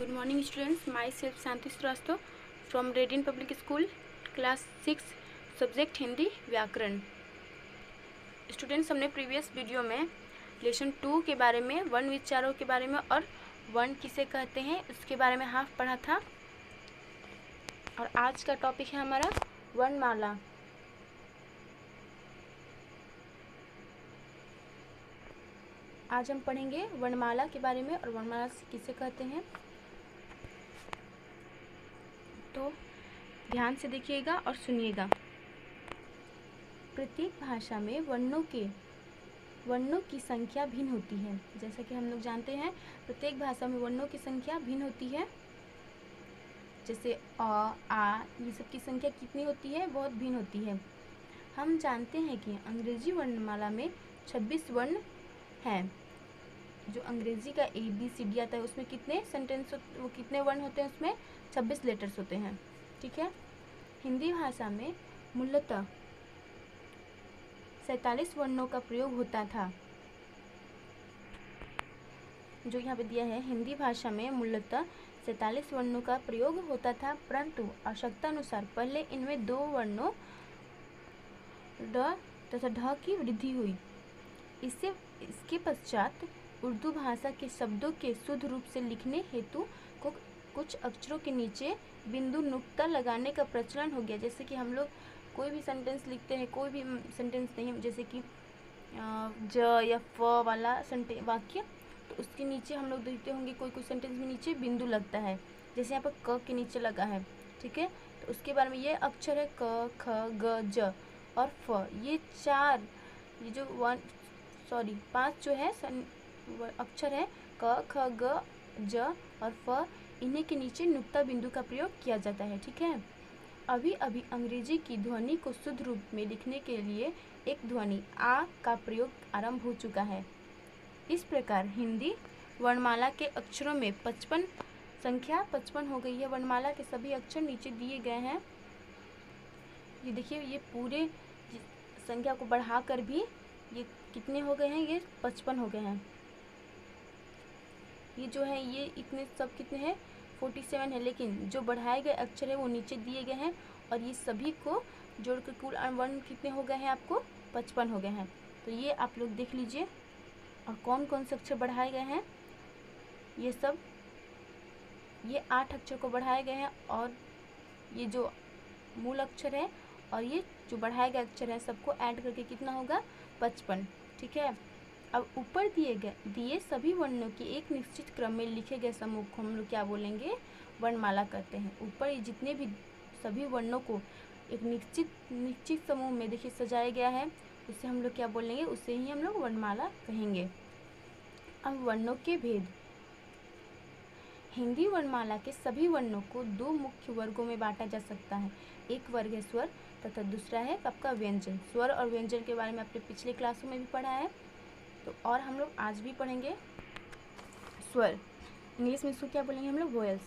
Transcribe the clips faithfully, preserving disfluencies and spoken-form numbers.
Good morning students, myself Shanti Srivastava from Radiant Public School, class six, subject Hindi व्याकरण। Students, हमने previous video में lesson two के बारे में, वर्ण विचारों के बारे में और वर्ण किसे कहते हैं उसके बारे में हाफ पढ़ा था। और आज का टॉपिक है हमारा वर्णमाला। आज हम पढ़ेंगे वर्णमाला के बारे में और वर्णमाला किसे कहते हैं। तो ध्यान से देखिएगा और सुनिएगा। प्रत्येक भाषा में वर्णों के वर्णों की संख्या भिन्न होती है। जैसा कि हम लोग जानते हैं, प्रत्येक भाषा में वर्णों की संख्या भिन्न होती है। जैसे अ, आ, ये सब की संख्या कितनी होती है? बहुत भिन्न होती है। हम जानते हैं कि अंग्रेजी वर्णमाला में छब्बीस वर्ण हैं। जो अंग्रेजी का ए बी सी डी आता है उसमें कितने सेंटेंस वो कितने वर्ण होते हैं? उसमें छब्बीस लेटर्स होते हैं। ठीक है। हिंदी भाषा में मूलतः सैंतालीस वर्णों का प्रयोग होता था। जो यहाँ पे दिया है, हिंदी भाषा में मूलतः सैंतालीस वर्णों का प्रयोग होता था, परंतु आवश्यकता अनुसार पहले इनमें दो वर्णों ड तथा ढ की वृद्धि हुई। इससे इसके पश्चात उर्दू भाषा के शब्दों के शुद्ध रूप से लिखने हेतु को कुछ अक्षरों के नीचे बिंदु नुक्ता लगाने का प्रचलन हो गया। जैसे कि हम लोग कोई भी सेंटेंस लिखते हैं, कोई भी सेंटेंस नहीं, जैसे कि ज या फ वाला सेंटेंस वाक्य, तो उसके नीचे हम लोग देखते होंगे कोई कोई सेंटेंस में नीचे बिंदु लगता है। जैसे यहाँ पर क के नीचे लगा है। ठीक है। तो उसके बारे में ये अक्षर है क, ख, ग, ज और फ। ये चार, ये जो वन सॉरी पांच जो है अक्षर है क, ख, ग, ज और फ, इन्हीं के नीचे नुक्ता बिंदु का प्रयोग किया जाता है। ठीक है। अभी अभी अंग्रेजी की ध्वनि को शुद्ध रूप में लिखने के लिए एक ध्वनि आ का प्रयोग आरंभ हो चुका है। इस प्रकार हिंदी वर्णमाला के अक्षरों में पचपन संख्या पचपन हो गई है। वर्णमाला के सभी अक्षर नीचे दिए गए हैं। ये देखिए, ये पूरे संख्या को बढ़ाकर भी ये कितने हो गए हैं? ये पचपन हो गए हैं। ये जो है ये इतने सब कितने हैं? फोर्टी सेवन है, लेकिन जो बढ़ाए गए अक्षर है वो नीचे दिए गए हैं और ये सभी को जोड़कर कुल वर्ण कितने हो गए हैं? आपको पचपन हो गए हैं। तो ये आप लोग देख लीजिए। और कौन कौन से अक्षर बढ़ाए गए हैं? ये सब ये आठ अक्षर को बढ़ाए गए हैं और ये जो मूल अक्षर है और ये जो बढ़ाए गए अक्षर है सबको ऐड करके कितना होगा? पचपन। ठीक है। अब ऊपर दिए गए दिए सभी वर्णों के एक निश्चित क्रम में लिखे गए समूह को हम लोग क्या बोलेंगे? वर्णमाला कहते हैं। ऊपर ये जितने भी सभी वर्णों को एक निश्चित निश्चित समूह में देखिए सजाया गया है, उसे हम लोग क्या बोलेंगे? उसे ही हम लोग वर्णमाला कहेंगे। अब वर्णों के भेद। हिंदी वर्णमाला के सभी वर्णों को दो मुख्य वर्गों में बांटा जा सकता है। एक वर्ग है स्वर तथा दूसरा है आपका व्यंजन। स्वर और व्यंजन के बारे में आपने पिछले क्लासों में भी पढ़ा है, तो और हम लोग आज भी पढ़ेंगे। स्वर, इंग्लिश में इसको क्या बोलेंगे हम लोग? वोयल्स।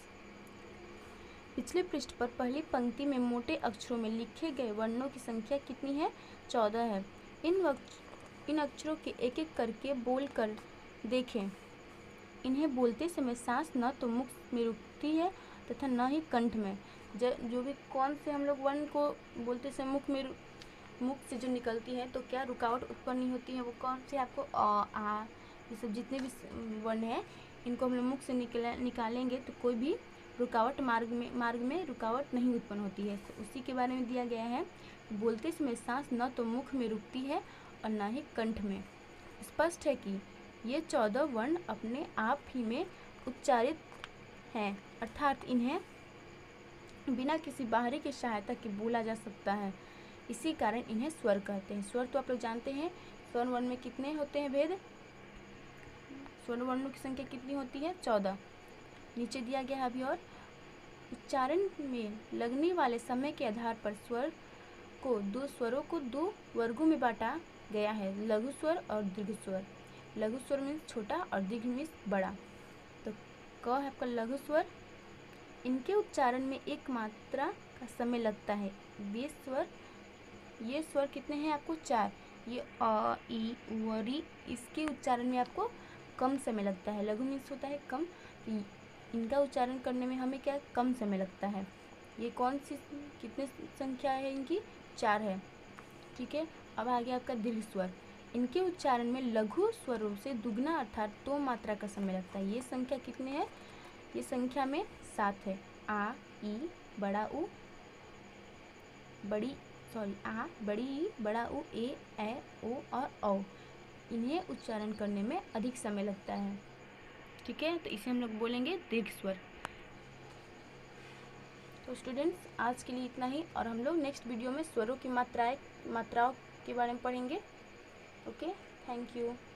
पिछले पृष्ठ पर पहली पंक्ति में मोटे अक्षरों में लिखे गए वर्णों की संख्या कितनी है? चौदह है। इन वक्त इन अक्षरों के एक एक करके बोल कर देखें। इन्हें बोलते समय सांस न तो मुख में रुकती है तथा न ही कंठ में। जो भी कौन से हम लोग वर्ण को बोलते समय मुख में मुख से जो निकलती है तो क्या रुकावट उत्पन्न नहीं होती है? वो कौन से? आपको अ, आ, ये सब जितने भी वर्ण हैं इनको हम लोग मुख से निकला निकालेंगे तो कोई भी रुकावट मार्ग में मार्ग में रुकावट नहीं उत्पन्न होती है। तो उसी के बारे में दिया गया है। बोलते समय सांस न तो मुख में रुकती है और न ही कंठ में। स्पष्ट है कि ये चौदह वर्ण अपने आप ही में उच्चारित हैं, अर्थात इन्हें बिना किसी बाहरी की सहायता के बोला जा सकता है। इसी कारण इन्हें स्वर कहते हैं। स्वर तो आप लोग जानते हैं, स्वर वर्ण में कितने होते हैं भेद? स्वर वर्णों की संख्या कितनी होती है? चौदह। नीचे दिया गया है अभी। और उच्चारण में लगने वाले समय के आधार पर स्वर को दो स्वरों को दो वर्गों में बांटा गया है, लघु स्वर और दीर्घ स्वर। लघु स्वर मीन्स छोटा और दीर्घ मीन्स बड़ा। तो क है आपका लघु स्वर। इनके उच्चारण में एक मात्रा का समय लगता है। ये स्वर ये स्वर कितने हैं आपको? चार। ये अ, ई, उ, री, इसके उच्चारण में आपको कम समय लगता है। लघु मीन्स होता है कम। इनका उच्चारण करने में हमें क्या कम समय लगता है। ये कौन सी कितने संख्या है इनकी, चार है। ठीक है, अब आ गया आपका दीर्घ स्वर। इनके उच्चारण में लघु स्वरों से दुगना अर्थात दो मात्रा का समय लगता है। ये संख्या कितने है, ये संख्या में सात है। आ, ई, बड़ा उ, बड़ी सॉरी आ, बड़ी ई, बड़ा उ, ए, ए, ओ और औ। इन्हें उच्चारण करने में अधिक समय लगता है। ठीक है, तो इसे हम लोग बोलेंगे दीर्घ स्वर। तो स्टूडेंट्स आज के लिए इतना ही, और हम लोग नेक्स्ट वीडियो में स्वरों की मात्राएं मात्राओं के बारे में पढ़ेंगे। Okay, thank you.